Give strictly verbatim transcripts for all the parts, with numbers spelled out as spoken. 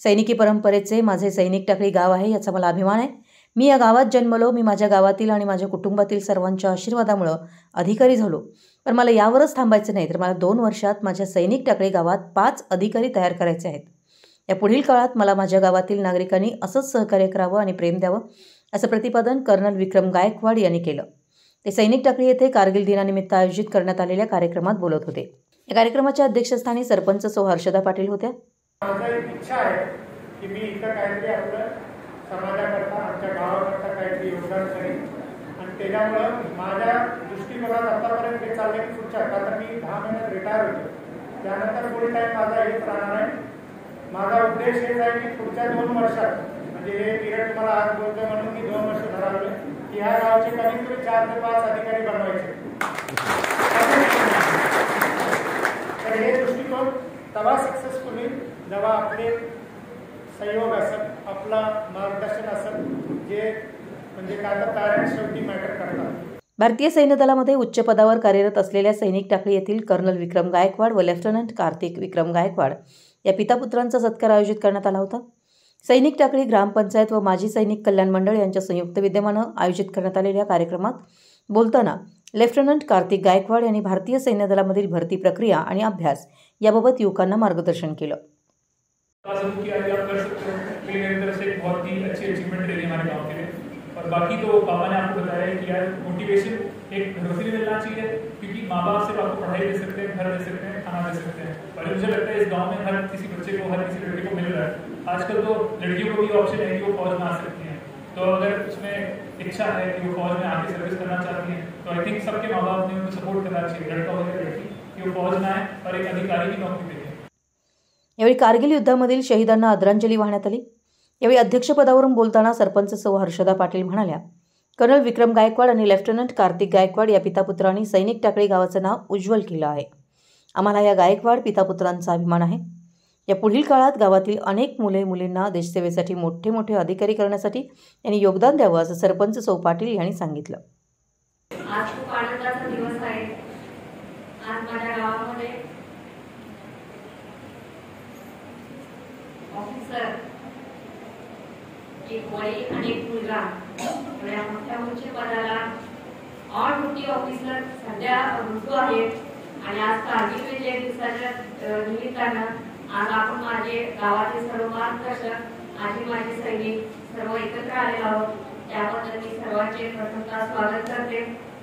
सैनिकी परंपरेचे माझे सैनिक टाकळी गाव आहे, याचा मला अभिमान आहे। मी या गावात जन्मलो। मी माझ्या गावातील आणि माझ्या कुटुंबातील सर्वांच्या आशीर्वादामुळे अधिकारी झालो। पण मला यावरच थांबायचं नाही, तर मला दोन वर्षात माझ्या सैनिक टाकळी गावात पाच अधिकारी तयार करायचे आहेत। या पुढील काळात मला माझ्या गावातील नागरिकांनी असंच सहकार्य करावं आणि प्रेम द्यावं, असं प्रतिपादन कर्नल विक्रम गायकवाड यांनी केलं। ते सैनिक टाकळी येथे कारगिल दिनानिमित्त आयोजित करण्यात आलेल्या कार्यक्रमात बोलत होते। या कार्यक्रमाच्या अध्यक्षस्थानी सरपंच सौ हर्षदा पाटील होत्या। माझा एक इच्छा आहे की मी इथं काहीतरी आपलं समाजाकरता आमच्या गावाकरता काहीतरी योगदान करेन आणि त्याच्यामुळं माझ्या दृष्टिकोनात आतापर्यंत हे चाललं की पुढच्या आता मी दहा महिन्यात रिटायर होतो, त्यानंतर फुल टाईम माझा हेच राहणार आहे। माझा उद्देश हेच आहे की पुढच्या दोन वर्षात म्हणजे हे पिरियड तुम्हाला आज बोलतोय म्हणून मी दोन वर्ष ठरवले की ह्या गावचे कमीत कमी चार ते पाच अधिकारी बनवायचे। तर हे दृष्टिकोन तेव्हा सक्सेसफुली जेव्हा आपले सहयोग असेल, आपला मार्गदर्शन असेल, जे म्हणजे काय तर पॅरेंट्स शेवटी मॅटर करतात। भारतीय सैन्य दलामध्ये उच्च पदावर कार्यरत असलेल्या सैनिक टाकळी येथील कर्नल विक्रम गायकवाड व लेफ्टनंट कार्तिक विक्रम गायकवाड या पितापुत्रांचा सत्कार आयोजित करण्यात आला होता। सैनिक टाकळी ग्रामपंचायत व माजी सैनिक कल्याण मंडळ यांच्या संयुक्त विद्यमानं आयोजित करण्यात आलेल्या कार्यक्रमात बोलताना लेफ्टनंट कार्तिक गायकवाड यांनी भारतीय सैन्य दलामधील भरती प्रक्रिया आणि अभ्यास याबाबत युवकांना मार्गदर्शन केलं। और बाकी तो पापा ने आपको बताया कि यार मोटिवेशन एक घर से मिलना चाहिए, क्योंकि माँ बाप सिर्फ आपको पढ़ाई दे सकते हैं, घर दे सकते हैं, खाना दे सकते हैं। और मुझे लगता है इस गांव में हर किसी बच्चे को, हर किसी लड़के को मिल रहा है। आजकल तो लड़कियों को भी ऑप्शन है कि वो फौज में आ सकती हैं, तो अगर उसमें इच्छा है कि वो फौज में आके सर्विस करना चाहती हैं तो आई थिंक सबके माँ बाप ने उनको सपोर्ट करना चाहिए, लड़का हो या लड़की, कि वो फौज में आए और एक अधिकारी की नौकरी देखें। यावेळी कारगिल युद्धामधील शहीदांना आदरांजली वाहण्यात आली। यावेळी अध्यक्षपदावरून बोलताना सरपंच सौ हर्षदा पाटील म्हणाल्या, कर्नल विक्रम गायकवाड आणि लेफ्टनंट कार्तिक गायकवाड या पितापुत्रांनी सैनिक टाकळी गावाचं नाव उज्ज्वल केलं आहे। आम्हाला या गायकवाड पितापुत्रांचा अभिमान आहे। या पुढील काळात गावातील अनेक मुले मुलींना देशसेवेसाठी मोठे मोठे अधिकारी करण्यासाठी यांनी योगदान द्यावं, असं सरपंच सौ पाटील यांनी सांगितलं। आज खूप आनंदाचा दिवस आहे। आज माझ्या गावामध्ये ऑफिसर एक वडील आणि एक मुलगा एवढ्या मोठ्या उच्च पदाला ऑन ड्युटी ऑफिसर सध्या रुजू आहेत आणि आज कारगिल विजय दिवसाच्या निमित्तानं आज आपण माझे गावातील सर्व मार्गदर्शक आजी माझे सैनिक सर्व एकत्र आलेलो आहोत, त्याबद्दल मी सर्वांचे प्रथमतः स्वागत करते।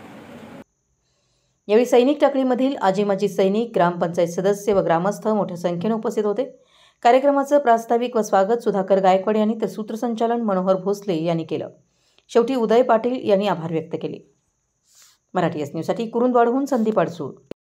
यावेळी सैनिक टाकळीमधील आजी माजी सैनिक, ग्रामपंचायत सदस्य व ग्रामस्थ मोठ्या संख्येने उपस्थित होते। कार्यक्रमाचं प्रास्ताविक व स्वागत सुधाकर गायकवाड यांनी तर सूत्रसंचालन मनोहर भोसले यांनी केलं। शेवटी उदय पाटील यांनी आभार व्यक्त केले। मराठी एस न्यूजसाठी कुरुंदवाडहून संदीप अडसूळ।